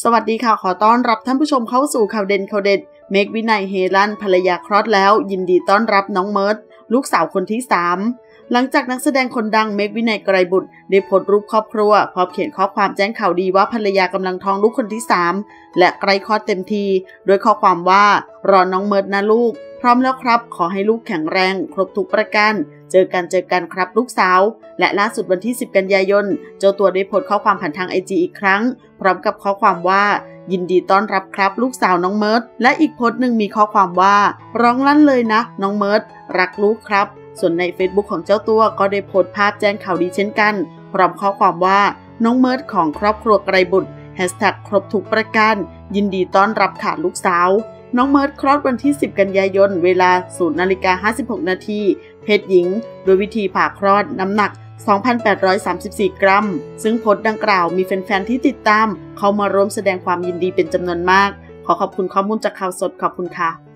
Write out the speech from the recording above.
สวัสดีค่ะขอต้อนรับท่านผู้ชมเข้าสู่ข่าวเด่นข่าวเด็ดเมกวินัยเฮลั่นภรรยาคลอดแล้วยินดีต้อนรับน้องเมิร์ดลูกสาวคนที่3หลังจากนักแสดงคนดังเมกวินัยไกรบุตรได้โพสต์รูปครอบครัวพร้อมเขียนข้อความแจ้งข่าวดีว่าภรรยากำลังท้องลูกคนที่3และใกล้คลอดเต็มทีโดยข้อความว่ารอน้องเมิร์ดนะลูกพร้อมแล้วครับขอให้ลูกแข็งแรงครบทุกประการเจอกันครับลูกสาวและล่าสุดวันที่10กันยายนเจ้าตัวได้โพสต์ข้อความผ่านทาง IG อีกครั้งพร้อมกับข้อความว่ายินดีต้อนรับครับลูกสาวน้องเมิร์ดและอีกโพสต์หนึ่งมีข้อความว่าร้องลั่นเลยนะน้องเมิร์ดรักลูกครับส่วนใน Facebook ของเจ้าตัวก็ได้โพสต์ภาพแจ้งข่าวดีเช่นกันพร้อมข้อความว่าน้องเมิร์ดของครอบครัวไกรบุตร#ครบทุกประการยินดีต้อนรับค่ะลูกสาวน้องเมิร์ดคลอดวันที่10กันยายนเวลา 0:56 นาทีเพศหญิงโดยวิธีผ่าคลอดน้ำหนัก 2,834 กรัมซึ่งโพสต์ดังกล่าวมีแฟนๆที่ติดตามเข้ามาร่วมแสดงความยินดีเป็นจำนวนมากขอขอบคุณข้อมูลจากข่าวสดขอบคุณค่ะ